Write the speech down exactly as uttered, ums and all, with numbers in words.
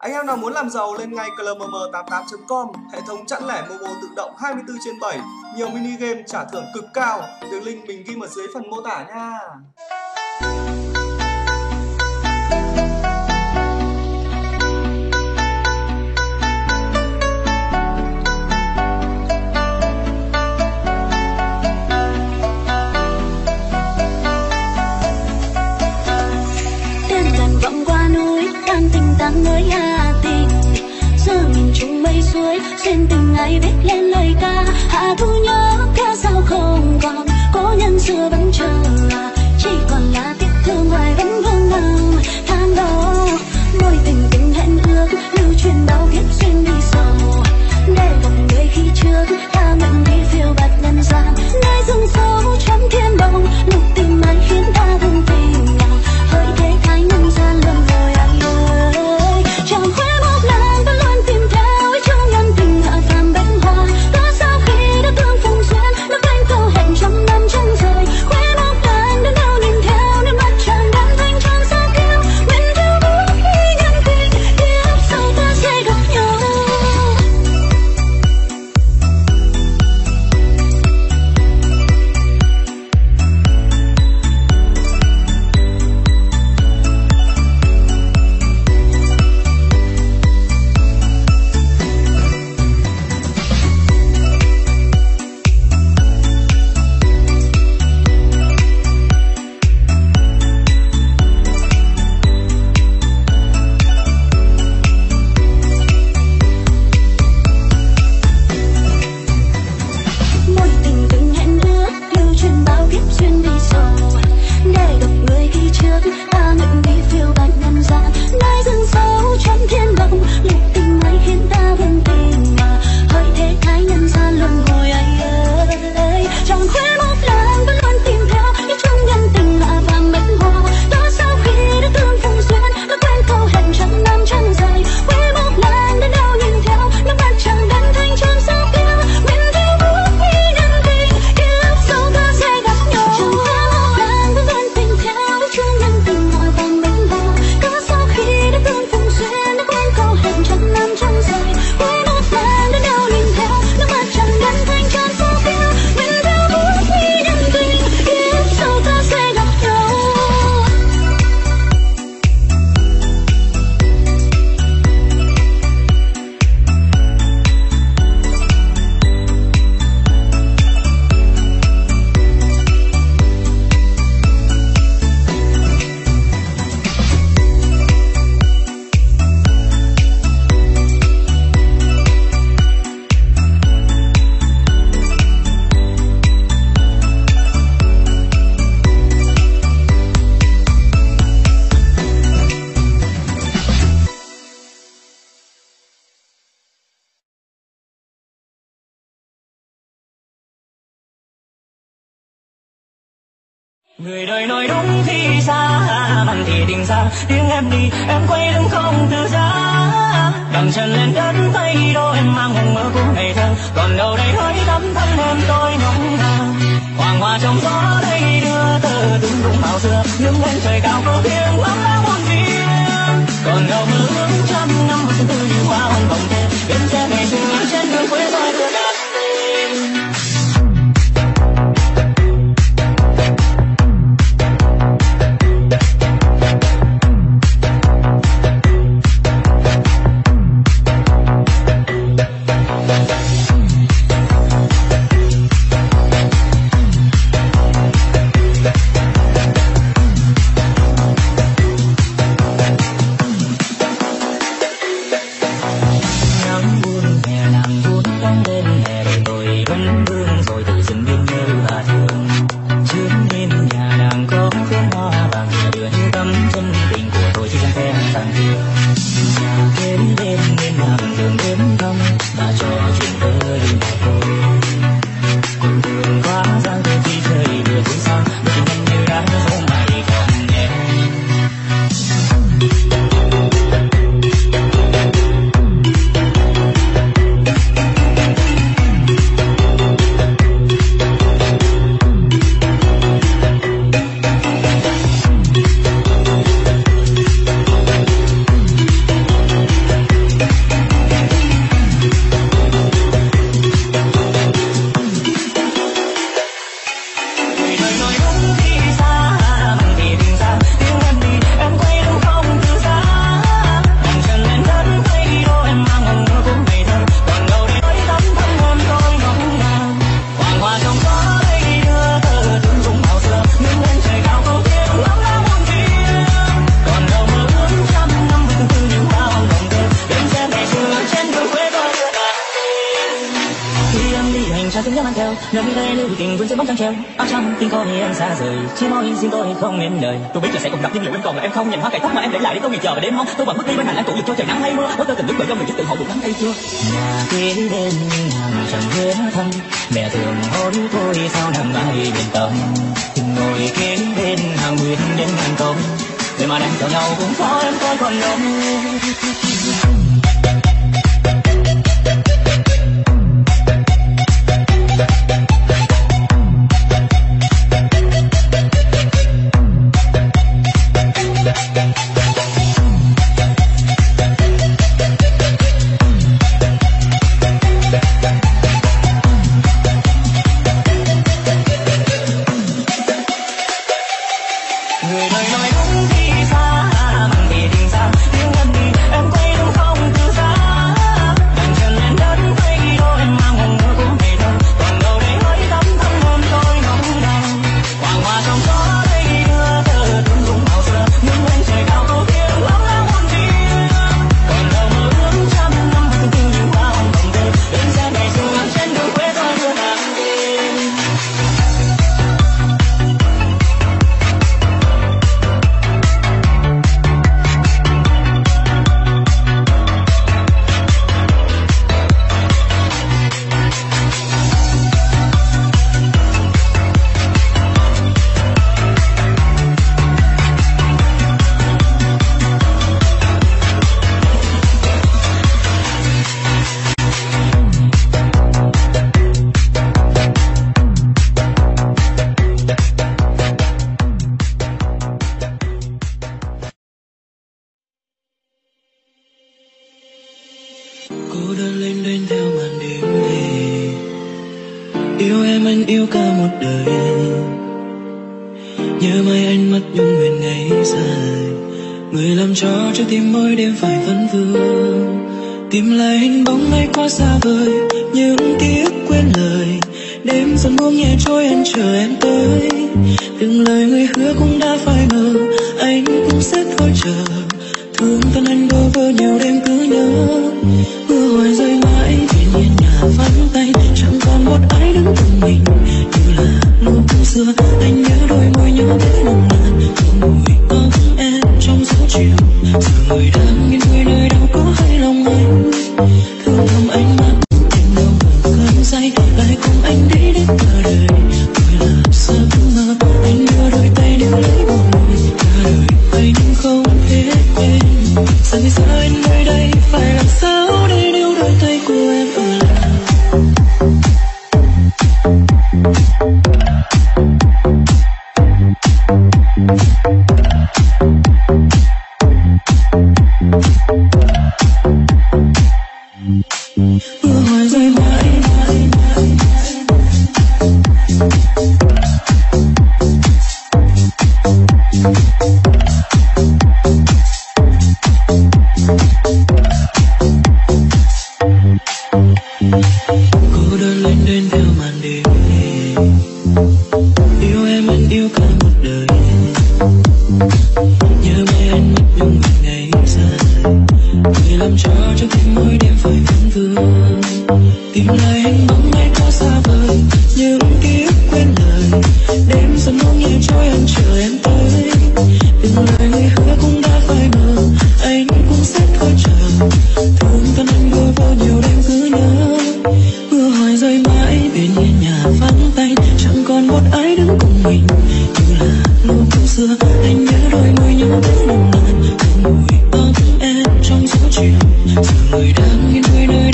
Anh em nào muốn làm giàu lên ngay cờ m m tám tám chấm com, hệ thống chẵn lẻ Momo tự động hai mươi tư trên bảy, nhiều mini game trả thưởng cực cao. Đường link mình ghi ở dưới phần mô tả nha. Nơi Hà Tình giờ nhìn chung mây suối xuyên từng ngày viết lên lời ca hạ thu nhớ ca sao không còn cố nhân xưa vẫn chờ chỉ còn là tiếc thương hoài vẫn vương nằm than đó mối tình tình hẹn ước lưu truyền bao kiếp xuyên đi sầu để gặp người khi trước ta nguyện đi phiêu bạt nhân gian nơi rừng sâu trong thiên bồng lục tình mãi khiến ta thương tình nhau hỡi thế thái nhân gian lầm rồi anh ơi chẳng khóe một lần ta luôn tìm theo trong nhân tình hạ phàm bên hoa có sao khi đã thương phùng duyên nó quanh câu hẹn trăm năm chẳng rời khóe một lần đến đâu nhìn theo nước mắt tràn đan thanh tràn sao kêu mình theo bước khi nhân tình kiếp sau ta sẽ gặp nhau. Người đời nói đúng khi xa bằng thì tình xa tiếng em đi em quay lưng không từ giá đằng chân lên đất tay đôi em mang hùng mơ của ngày thơ còn đâu đây hơi đắm thân em tôi ngóng ngàng hoàng hoa trong gió đây đưa tơ từng rung màu xưa nhưng lên trời cao có tiếng lắm đã muôn tiếng còn đâu mơ ước trăm năm một tư như hoa hồng vòng thế bên xe ngày xưa trên đường quê tôi đưa đàn nơi đây lưu tình vương trên bóng trăng treo áo trong tình có em xa rời chỉ mong xin tôi không nên lời. Tôi biết là sẽ cùng gặp nhưng liệu em còn là em không nhìn hoa cải tóc mà em để lại để tôi ngày chờ và đêm mong tôi vẫn bước đi bên hành anh tụ lực cho trời nắng hay mưa có tôi từng đứng bởi dòng người chút tự hậu buộc nắng hay chưa. Nhà kế bên hàng chẳng hứa thăm mẹ thường hối tôi sao nằm ai yên tâm ngồi kế bên hàng nguyện đến ngàn công để mà đang chờ nhau cũng có em tôi còn lòng. Tim mỗi đêm phải vấn vương tìm lại hình bóng ngày quá xa vời những ký ức quên lời đêm dần buông nhẹ trôi anh chờ em tới từng lời người hứa cũng đã phai mờ anh cũng sẽ thôi chờ thương thân anh bơ vơ nhiều đêm cứ nhớ mưa hoài rơi mãi thiên nhiên nhà vắng tay chẳng còn một ai đứng cùng mình như là lúc xưa anh nhớ đôi môi nhớ tới nồng nàn thương mùi ấm em trong gió chiều giờ người đang yên vui nơi đâu có hay lòng anh thương thầm ánh mắt tình đâu cơn say lại cùng anh đi đến cả đời tôi là giấc mơ anh đưa đôi tay níu lấy bờ môi cả đời anh không thể quên rời xa anh nơi đây phải làm sao để níu đôi tay của em ở lại. Mưa hoài rơi mãi mãi mãi cô đơn lên đến theo màn đêm yêu em anh yêu cả một đời nhớ mãi anh mất nhung một ngày dài người làm cho cho tim mỗi đêm phải vấn vương tìm lại hình bóng ngày quá xa vời những ký ức quên lời đêm dần buông nhẹ trôi anh chờ em tới từng lời người hứa cũng đã phai mờ anh cũng sẽ thôi chờ thương thân anh bơ vơ nhiều đêm cứ nhớ mưa hoài rơi mãi bên hiên nhà vắng tay chẳng còn một ai đứng cùng mình như là lúc xưa anh nhớ đôi môi nhớ tới nồng nàn thương mùi ấm em trong gió chiều giờ người đang yên vui nơi